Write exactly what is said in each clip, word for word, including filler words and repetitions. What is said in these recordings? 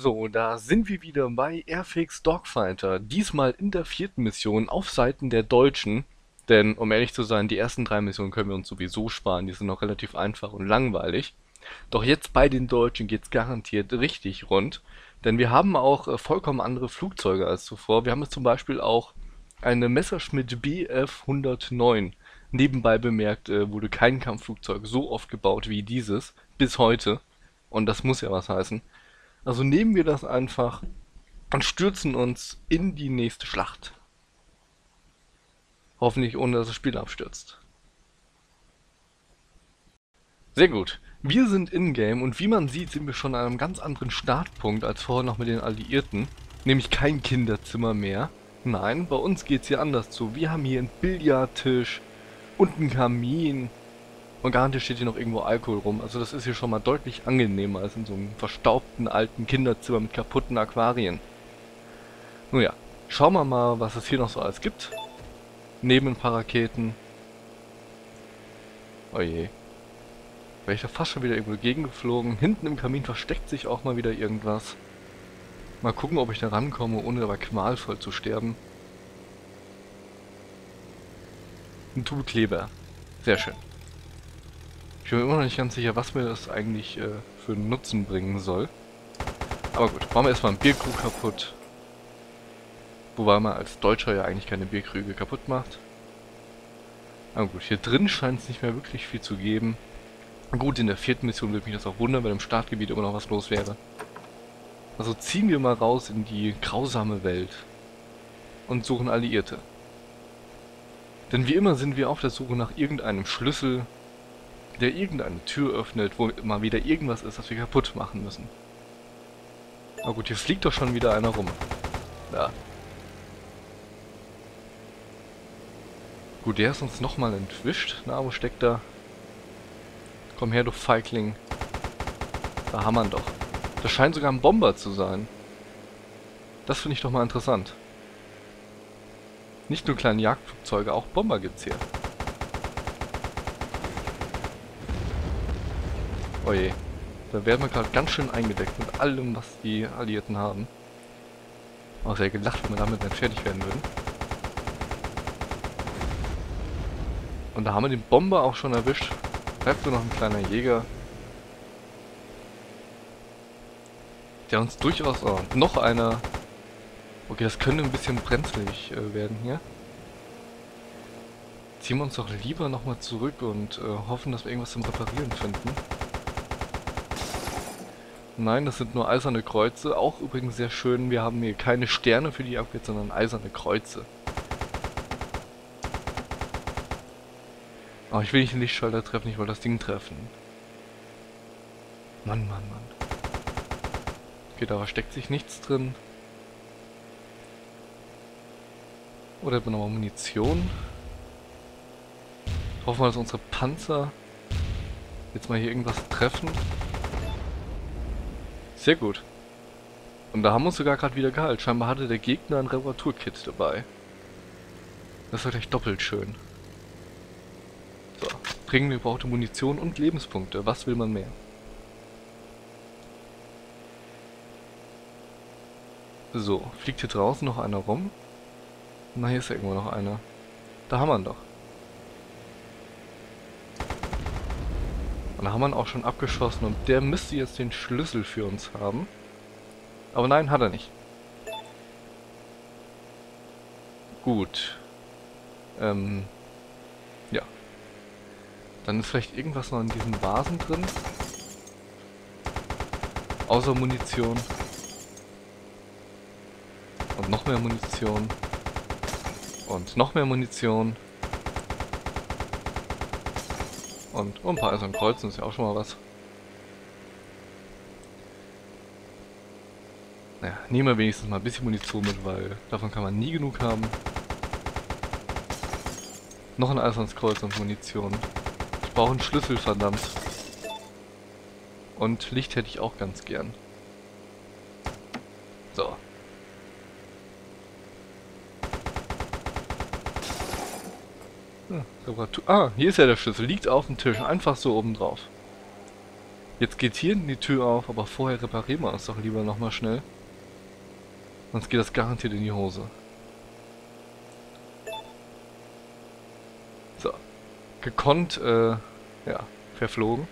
So, da sind wir wieder bei Airfix Dogfighter. Diesmal in der vierten Mission auf Seiten der Deutschen. Denn, um ehrlich zu sein, die ersten drei Missionen können wir uns sowieso sparen. Die sind noch relativ einfach und langweilig. Doch jetzt bei den Deutschen geht's garantiert richtig rund. Denn wir haben auch äh, vollkommen andere Flugzeuge als zuvor. Wir haben jetzt zum Beispiel auch eine Messerschmitt B F hundertneun. Nebenbei bemerkt, äh, wurde kein Kampfflugzeug so oft gebaut wie dieses. Bis heute. Und das muss ja was heißen. Also nehmen wir das einfach und stürzen uns in die nächste Schlacht. Hoffentlich ohne, dass das Spiel abstürzt. Sehr gut. Wir sind in-game und wie man sieht, sind wir schon an einem ganz anderen Startpunkt als vorher noch mit den Alliierten. Nämlich kein Kinderzimmer mehr. Nein, bei uns geht's hier anders zu. Wir haben hier einen Billardtisch und einen Kamin. Und garantiert steht hier noch irgendwo Alkohol rum. Also das ist hier schon mal deutlich angenehmer als in so einem verstaubten alten Kinderzimmer mit kaputten Aquarien. Nun ja, schauen wir mal, was es hier noch so alles gibt. Neben ein paar Raketen. Oje. Wäre ich da fast schon wieder irgendwo gegengeflogen. Hinten im Kamin versteckt sich auch mal wieder irgendwas. Mal gucken, ob ich da rankomme, ohne dabei qualvoll zu sterben. Ein Tube Kleber. Sehr schön. Ich bin mir immer noch nicht ganz sicher, was mir das eigentlich äh, für einen Nutzen bringen soll. Aber gut, machen wir erstmal einen Bierkrug kaputt. Wobei man als Deutscher ja eigentlich keine Bierkrüge kaputt macht. Aber gut, hier drin scheint es nicht mehr wirklich viel zu geben. Gut, in der vierten Mission würde mich das auch wundern, wenn im Startgebiet immer noch was los wäre. Also ziehen wir mal raus in die grausame Welt und suchen Alliierte. Denn wie immer sind wir auf der Suche nach irgendeinem Schlüssel, der irgendeine Tür öffnet, wo mal wieder irgendwas ist, das wir kaputt machen müssen. Aber gut, hier fliegt doch schon wieder einer rum. Ja. Gut, der ist uns nochmal entwischt. Na, wo steckt er? Komm her, du Feigling. Da haben wir ihn doch. Das scheint sogar ein Bomber zu sein. Das finde ich doch mal interessant. Nicht nur kleine Jagdflugzeuge, auch Bomber gibt's hier. Oje. Da werden wir gerade ganz schön eingedeckt mit allem, was die Alliierten haben. Auch sehr gelacht, wenn wir damit nicht fertig werden würden. Und da haben wir den Bomber auch schon erwischt. Bleibt nur noch ein kleiner Jäger. Der uns durchaus... Oh, noch einer. Okay, das könnte ein bisschen brenzlig äh, werden hier. Ziehen wir uns doch lieber nochmal zurück und äh, hoffen, dass wir irgendwas zum Reparieren finden. Nein, das sind nur eiserne Kreuze. Auch übrigens sehr schön, wir haben hier keine Sterne für die Abwehr, sondern eiserne Kreuze. Aber ich will nicht den Lichtschalter treffen, ich wollte das Ding treffen. Mann, Mann, Mann. Okay, da versteckt sich nichts drin. Oder haben wir nochmal Munition. Hoffen wir, dass unsere Panzer jetzt mal hier irgendwas treffen. Sehr gut. Und da haben wir uns sogar gerade wieder geheilt. Scheinbar hatte der Gegner ein Reparaturkit dabei. Das war gleich doppelt schön. So, dringend gebrauchte Munition und Lebenspunkte. Was will man mehr? So, fliegt hier draußen noch einer rum? Na, hier ist ja irgendwo noch einer. Da haben wir ihn doch. Und da haben wir ihn auch schon abgeschossen und der müsste jetzt den Schlüssel für uns haben. Aber nein, hat er nicht. Gut. Ähm. Ja. Dann ist vielleicht irgendwas noch in diesen Vasen drin. Außer Munition. Und noch mehr Munition. Und noch mehr Munition. Und oh, ein paar Eiserne Kreuzen ist ja auch schon mal was. Naja, nehmen wir wenigstens mal ein bisschen Munition mit, weil davon kann man nie genug haben. Noch ein Eisernes Kreuz und Munition. Ich brauche einen Schlüssel, verdammt. Und Licht hätte ich auch ganz gern. So. Ah, hier ist ja der Schlüssel. Liegt auf dem Tisch. Einfach so oben drauf. Jetzt geht hier die Tür auf, aber vorher reparieren wir uns doch lieber nochmal schnell. Sonst geht das garantiert in die Hose. So. Gekonnt, äh, ja, verflogen.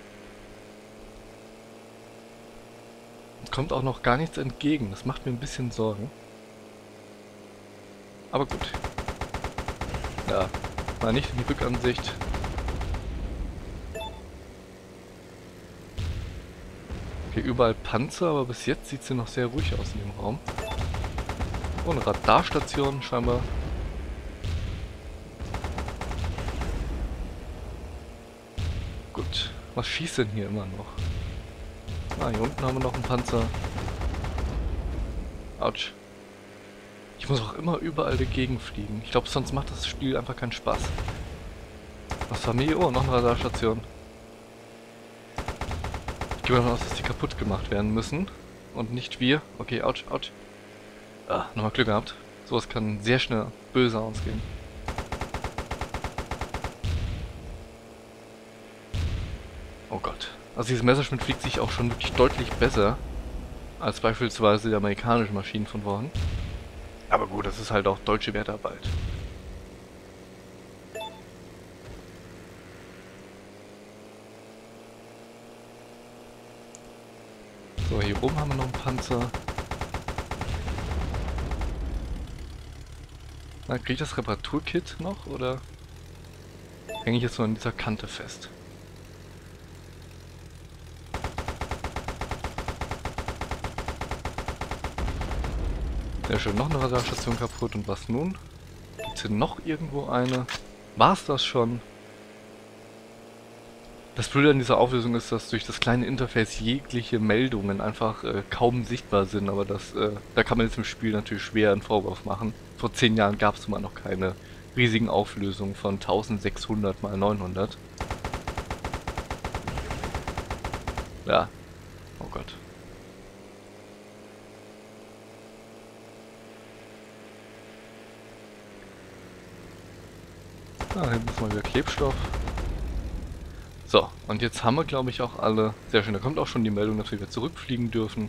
Es kommt auch noch gar nichts entgegen. Das macht mir ein bisschen Sorgen. Aber gut. Ja, mal nicht in die Rückansicht. Okay, überall Panzer, aber bis jetzt sieht sie noch sehr ruhig aus in dem Raum. Oh, eine Radarstation scheinbar. Gut, was schießt denn hier immer noch? Ah, hier unten haben wir noch einen Panzer. Autsch. Ich muss auch immer überall dagegen fliegen. Ich glaube, sonst macht das Spiel einfach keinen Spaß. Was haben wir hier? Oh, noch eine Radarstation. Ich gehe davon aus, dass die kaputt gemacht werden müssen. Und nicht wir. Okay, ouch, ouch. Ah, nochmal Glück gehabt. Sowas kann sehr schnell böse ausgehen. Oh Gott. Also dieses Messerschmitt fliegt sich auch schon wirklich deutlich besser als beispielsweise die amerikanischen Maschinen von vorhin. Aber gut, das ist halt auch deutsche Wertarbeit. So, hier oben haben wir noch einen Panzer. Na, kriege ich das Reparaturkit noch, oder hänge ich jetzt nur an dieser Kante fest? Sehr schön, noch eine Radarstation kaputt. Und was nun? Gibt es hier noch irgendwo eine? War es das schon? Das Blöde an dieser Auflösung ist, dass durch das kleine Interface jegliche Meldungen einfach äh, kaum sichtbar sind, aber das, äh, da kann man jetzt im Spiel natürlich schwer einen Vorwurf machen. Vor zehn Jahren gab es mal noch keine riesigen Auflösungen von eintausendsechshundert mal neunhundert. Ja. Oh Gott. Ah, hier muss mal wieder Klebstoff. So, und jetzt haben wir, glaube ich, auch alle... Sehr schön, da kommt auch schon die Meldung, dass wir wieder zurückfliegen dürfen.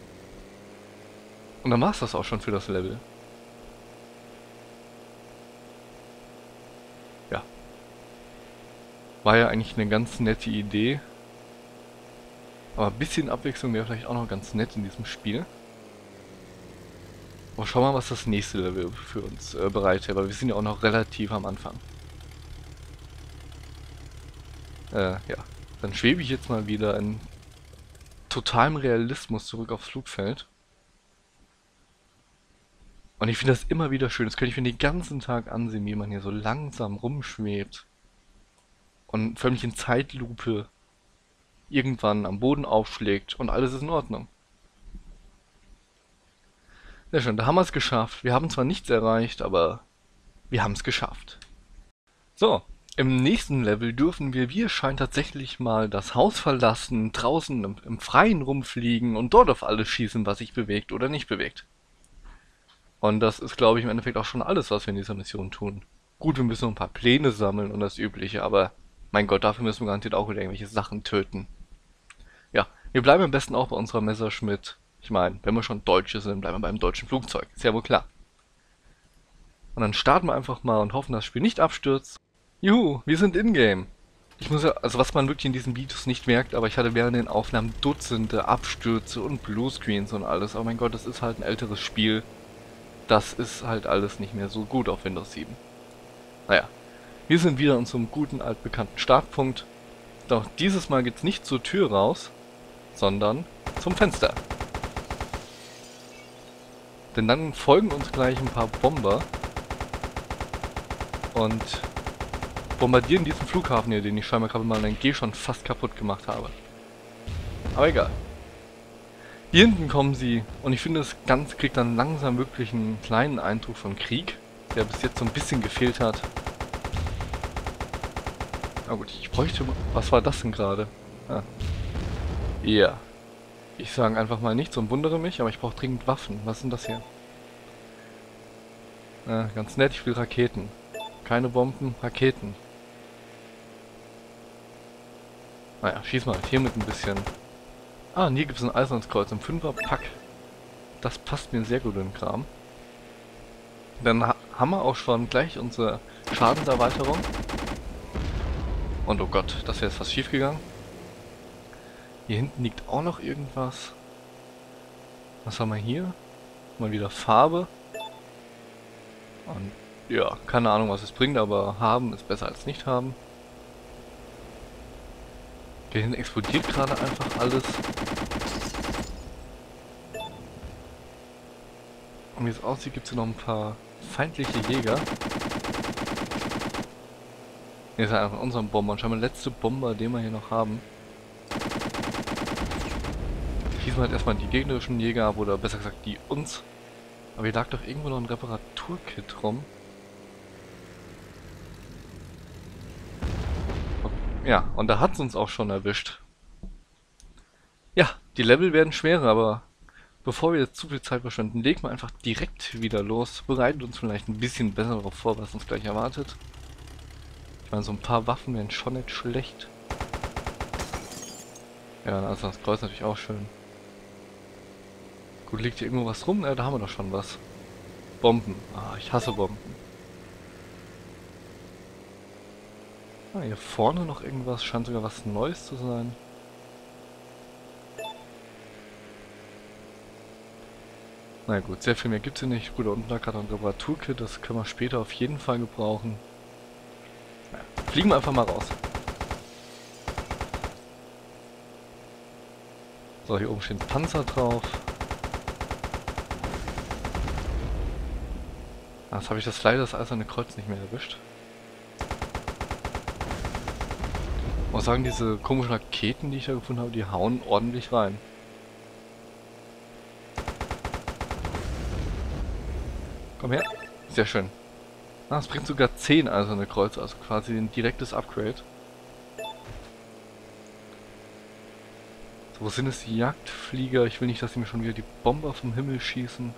Und dann war es das auch schon für das Level. Ja. War ja eigentlich eine ganz nette Idee. Aber ein bisschen Abwechslung wäre vielleicht auch noch ganz nett in diesem Spiel. Aber schauen wir mal, was das nächste Level für uns äh, bereithält, weil wir sind ja auch noch relativ am Anfang. Äh, ja. Dann schwebe ich jetzt mal wieder in totalem Realismus zurück aufs Flugfeld. Und ich finde das immer wieder schön. Das könnte ich mir den ganzen Tag ansehen, wie man hier so langsam rumschwebt. Und förmlich in Zeitlupe irgendwann am Boden aufschlägt und alles ist in Ordnung. Sehr schön, da haben wir es geschafft. Wir haben zwar nichts erreicht, aber wir haben es geschafft. So, im nächsten Level dürfen wir, wie es scheint, tatsächlich mal das Haus verlassen, draußen im, im Freien rumfliegen und dort auf alles schießen, was sich bewegt oder nicht bewegt. Und das ist, glaube ich, im Endeffekt auch schon alles, was wir in dieser Mission tun. Gut, wir müssen noch ein paar Pläne sammeln und das Übliche, aber mein Gott, dafür müssen wir garantiert auch wieder irgendwelche Sachen töten. Ja, wir bleiben am besten auch bei unserer Messerschmitt. Ich meine, wenn wir schon Deutsche sind, bleiben wir beim deutschen Flugzeug. Ist ja wohl klar. Und dann starten wir einfach mal und hoffen, dass das Spiel nicht abstürzt. Juhu, wir sind in-game. Ich muss ja, also was man wirklich in diesen Videos nicht merkt, aber ich hatte während den Aufnahmen Dutzende Abstürze und Bluescreens und alles. Aber mein Gott, das ist halt ein älteres Spiel. Das ist halt alles nicht mehr so gut auf Windows sieben. Naja, wir sind wieder an unserem guten altbekannten Startpunkt. Doch dieses Mal geht's nicht zur Tür raus, sondern zum Fenster. Denn dann folgen uns gleich ein paar Bomber und bombardieren diesen Flughafen hier, den ich scheinbar gerade mal ein G schon fast kaputt gemacht habe. Aber egal. Hier hinten kommen sie und ich finde, das Ganze kriegt dann langsam wirklich einen kleinen Eindruck von Krieg, der bis jetzt so ein bisschen gefehlt hat. Na gut, ich bräuchte... Was war das denn gerade? Ah. Ja. Ich sage einfach mal nichts und wundere mich, aber ich brauche dringend Waffen. Was sind das hier? Ah, ganz nett, ich will Raketen. Keine Bomben, Raketen. Naja, schieß mal hier mit ein bisschen Ah, und hier gibt es ein eisernes Kreuz im Fünfer-Pack. Das passt mir sehr gut in den Kram. Dann ha haben wir auch schon gleich unsere Schadenserweiterung. Und oh Gott, das wäre jetzt fast schief gegangen. Hier hinten liegt auch noch irgendwas. Was haben wir hier? Mal wieder Farbe. Und ja, keine Ahnung, was es bringt, aber haben ist besser als nicht haben. Hier hinten explodiert gerade einfach alles. Und wie es aussieht, gibt es hier noch ein paar feindliche Jäger. Hier ist ja einfach unser Bomber. Und scheinbar der letzte Bomber, den wir hier noch haben. Schießen wir halt erstmal die gegnerischen Jäger ab, oder besser gesagt die uns. Aber hier lag doch irgendwo noch ein Reparaturkit rum. Ja, und da hat es uns auch schon erwischt. Ja, die Level werden schwerer, aber bevor wir jetzt zu viel Zeit verschwenden, legen wir einfach direkt wieder los. Bereiten uns vielleicht ein bisschen besser darauf vor, was uns gleich erwartet. Ich meine, so ein paar Waffen wären schon nicht schlecht. Ja, also das Kreuz natürlich auch schön. Gut, liegt hier irgendwo was rum? Ja, da haben wir doch schon was. Bomben. Ah, ich hasse Bomben. Ah, hier vorne noch irgendwas. Scheint sogar was Neues zu sein. Na gut, sehr viel mehr gibt es hier nicht. Gut, da unten lag gerade ein Reparaturkit. Das können wir später auf jeden Fall gebrauchen. Na, fliegen wir einfach mal raus. So, hier oben steht ein Panzer drauf. Ah, jetzt habe ich das leider das eiserne Kreuz nicht mehr erwischt. Ich muss sagen, diese komischen Raketen, die ich da gefunden habe, die hauen ordentlich rein. Komm her. Sehr schön. Ah, es bringt sogar zehn eiserne Kreuze, also quasi ein direktes Upgrade. So, wo sind es die Jagdflieger? Ich will nicht, dass sie mir schon wieder die Bomber vom Himmel schießen.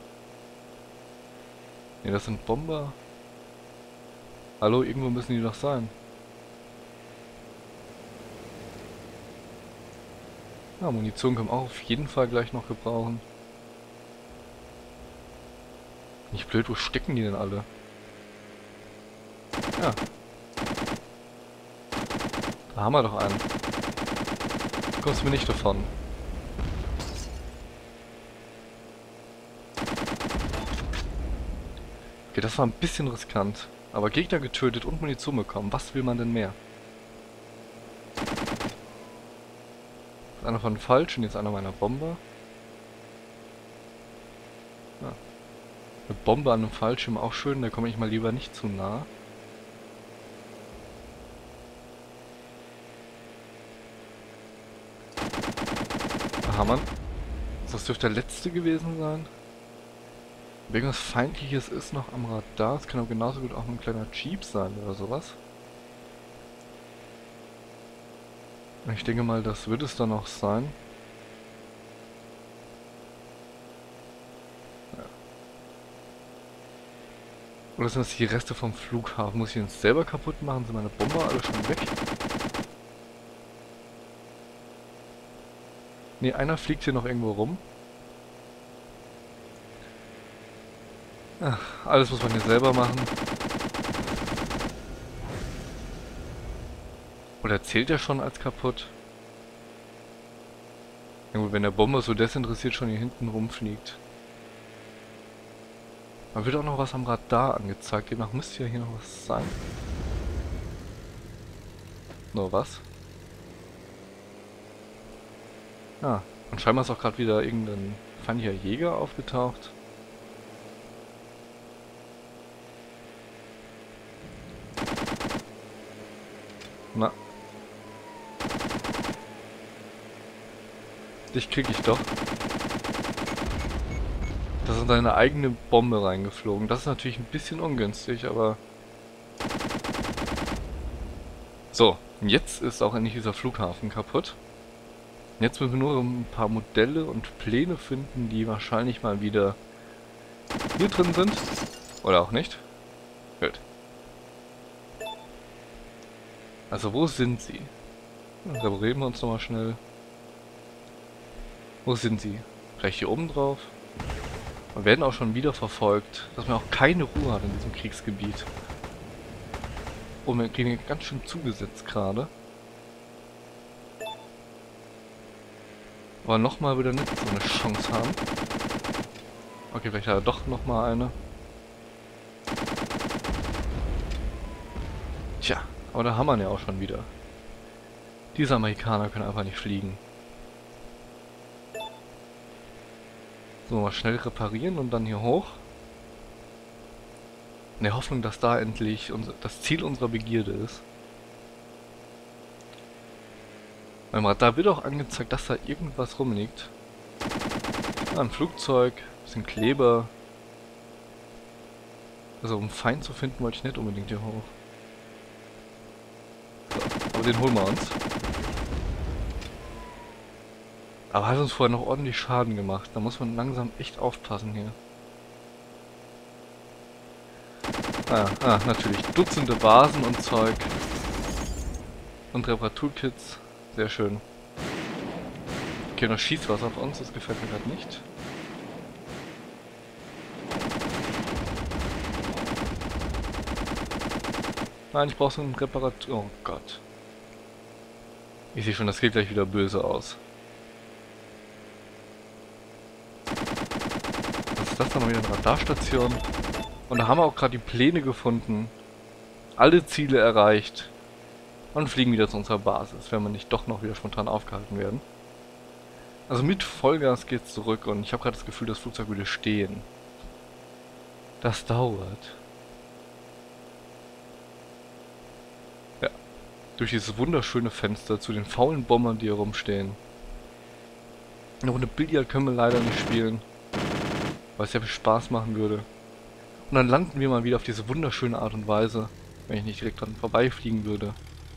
Ne, das sind Bomber. Hallo, irgendwo müssen die doch sein. Ja, Munition können wir auch auf jeden Fall gleich noch gebrauchen. Nicht blöd, wo stecken die denn alle? Ja. Da haben wir doch einen. Kommst du mir nicht davon. Okay, das war ein bisschen riskant. Aber Gegner getötet und Munition bekommen. Was will man denn mehr? Einer von falsch und jetzt einer meiner Bomber. Ja. Eine Bombe an einem Fallschirm auch schön, da komme ich mal lieber nicht zu nah. Aha, Mann. Das dürfte der letzte gewesen sein. Irgendwas Feindliches ist noch am Radar. Es kann aber genauso gut auch ein kleiner Jeep sein oder sowas. Ich denke mal, das wird es dann auch sein. Ja. Oder sind das die Reste vom Flughafen? Muss ich ihn selber kaputt machen? Sind meine Bomber alle schon weg? Ne, einer fliegt hier noch irgendwo rum. Ach, alles muss man hier selber machen. Oder zählt er schon als kaputt? Ja gut, wenn der Bomber so desinteressiert schon hier hinten rumfliegt. Aber wird auch noch was am Radar angezeigt. Demnach müsste ja hier noch was sein. Nur was? Ah, und scheinbar ist auch gerade wieder irgendein feindlicher Jäger aufgetaucht. Na. Dich krieg ich doch. Da ist deine eigene Bombe reingeflogen. Das ist natürlich ein bisschen ungünstig, aber... So, jetzt ist auch endlich dieser Flughafen kaputt. Jetzt müssen wir nur ein paar Modelle und Pläne finden, die wahrscheinlich mal wieder hier drin sind. Oder auch nicht. Gut. Also wo sind sie? Reparieren wir uns nochmal schnell. Wo sind sie? Gleich hier oben drauf. Wir werden auch schon wieder verfolgt, dass man auch keine Ruhe hat in diesem Kriegsgebiet. Oh, wir kriegen hier ganz schön zugesetzt gerade. Aber nochmal wieder nicht so eine Chance haben. Okay, vielleicht hat er doch nochmal eine. Tja, aber da haben wir ihn ja auch schon wieder. Diese Amerikaner können einfach nicht fliegen. So, mal schnell reparieren und dann hier hoch. In der Hoffnung, dass da endlich unser, das Ziel unserer Begierde ist. Beim Radar wird auch angezeigt, dass da irgendwas rumliegt. Ah, ein Flugzeug, bisschen Kleber. Also um Feind zu finden, wollte ich nicht unbedingt hier hoch. So, aber den holen wir uns. Aber hat uns vorher noch ordentlich Schaden gemacht. Da muss man langsam echt aufpassen hier. Ah, ah, natürlich. Dutzende Basen und Zeug. Und Reparaturkits. Sehr schön. Okay, noch schießt was auf uns. Das gefällt mir gerade nicht. Nein, ich brauche so einen Reparatur... Oh Gott. Ich sehe schon, das geht gleich wieder böse aus. Was ist das dann? Noch wieder eine Radarstation. Und da haben wir auch gerade die Pläne gefunden. Alle Ziele erreicht. Und fliegen wieder zu unserer Basis, wenn wir nicht doch noch wieder spontan aufgehalten werden. Also mit Vollgas geht's zurück und ich habe gerade das Gefühl, das Flugzeug würde stehen. Das dauert. Ja. Durch dieses wunderschöne Fenster zu den faulen Bombern, die hier rumstehen. Eine Runde Billard können wir leider nicht spielen. Weil es sehr viel Spaß machen würde. Und dann landen wir mal wieder auf diese wunderschöne Art und Weise, wenn ich nicht direkt dran vorbeifliegen würde.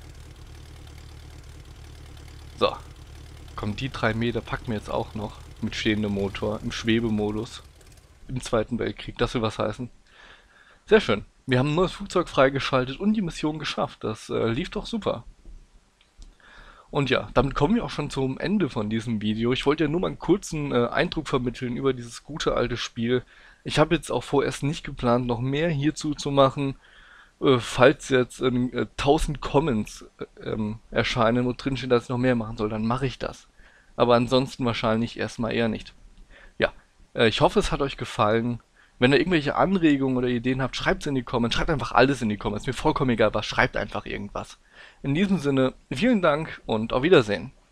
So. Komm, die drei Meter packen wir jetzt auch noch. Mit stehendem Motor, im Schwebemodus. Im Zweiten Weltkrieg, das will was heißen. Sehr schön. Wir haben ein neues Flugzeug freigeschaltet und die Mission geschafft. Das äh, lief doch super. Und ja, damit kommen wir auch schon zum Ende von diesem Video. Ich wollte ja nur mal einen kurzen äh, Eindruck vermitteln über dieses gute alte Spiel. Ich habe jetzt auch vorerst nicht geplant, noch mehr hierzu zu machen. Äh, falls jetzt äh, tausend Comments äh, ähm, erscheinen, wo drin steht, dass ich noch mehr machen soll, dann mache ich das. Aber ansonsten wahrscheinlich erstmal eher nicht. Ja, äh, ich hoffe, es hat euch gefallen. Wenn ihr irgendwelche Anregungen oder Ideen habt, schreibt es in die Comments. Schreibt einfach alles in die Comments. Mir vollkommen egal was. Schreibt einfach irgendwas. In diesem Sinne, vielen Dank und auf Wiedersehen.